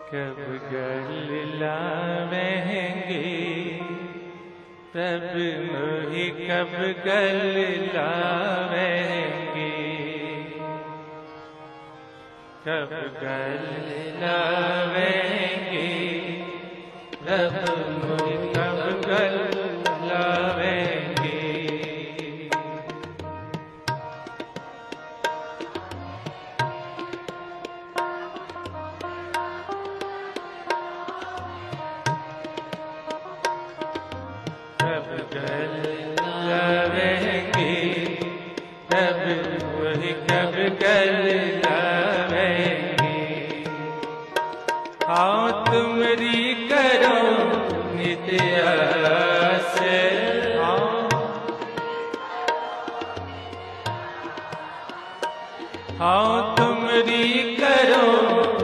कब गल लावेंगे प्रभु मोहि, कब गल लावेंगे, कब गल लावेंगे प्रभु मोहि, कब गल लावेंगे। कब गल लावेंगे प्रभु मोहि, कब गल लावेंगे। आओ तुमरी करो नित्य आस, आओ तुमरी करो